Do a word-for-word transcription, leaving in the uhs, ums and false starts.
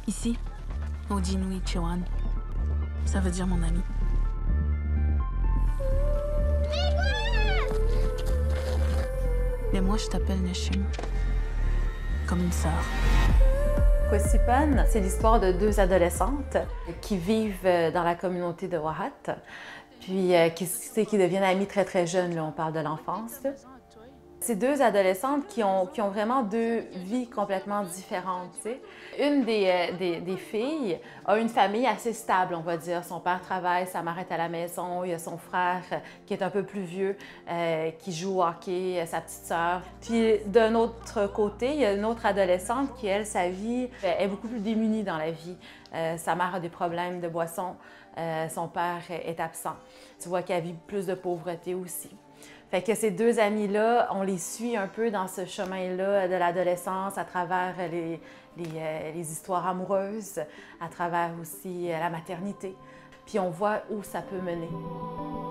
Ici, au Jinui Chewan. Ça veut dire mon ami. Mais moi, je t'appelle Neshim. Comme une sœur. Kwesipan, c'est l'histoire de deux adolescentes qui vivent dans la communauté de Wahat, puis euh, qui, qui deviennent amies très très jeunes, là, on parle de l'enfance. C'est deux adolescentes qui ont, qui ont vraiment deux vies complètement différentes. T'sais. Une des, euh, des, des filles a une famille assez stable, on va dire. Son père travaille, sa mère est à la maison, il y a son frère euh, qui est un peu plus vieux, euh, qui joue au hockey, euh, sa petite sœur. Puis d'un autre côté, il y a une autre adolescente qui, elle, sa vie est beaucoup plus démunie dans la vie. Euh, sa mère a des problèmes de boisson, euh, son père est absent. Tu vois qu'elle vit plus de pauvreté aussi. Fait que ces deux amis-là, on les suit un peu dans ce chemin-là de l'adolescence à travers les, les, euh, les histoires amoureuses, à travers aussi euh, la maternité. Puis on voit où ça peut mener.